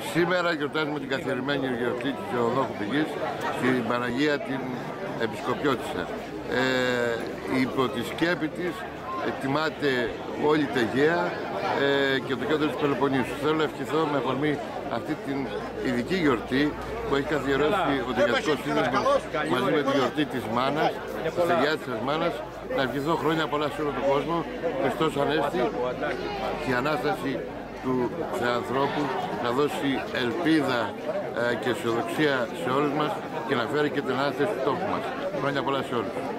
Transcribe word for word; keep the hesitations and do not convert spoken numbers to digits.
Σήμερα γιορτάζουμε την καθιερωμένη γιορτή της Θεοδόχου Πηγής στην Παναγία την Επισκοπιώτισσα. Ε, υπό τη σκέπη της ετοιμάται όλη η Αιγαία ε, και το κέντρο της Πελοποννήσου. Θέλω να ευχηθώ με αφορμή αυτή την ειδική γιορτή που έχει καθιερώσει ο Δικαστικός Σύνδεσμος μαζί με τη γιορτή της Μάνας, της Αγιάς της Μάνας, να ευχηθώ χρόνια πολλά σε όλο τον κόσμο, Χριστός Ανέστη και η Ανάσταση του Θεανθρώπου να δώσει ελπίδα ε, και αισιοδοξία σε όλους μας και να φέρει και την ανάσταση του τόπου μας. Χρόνια πολλά σε όλους.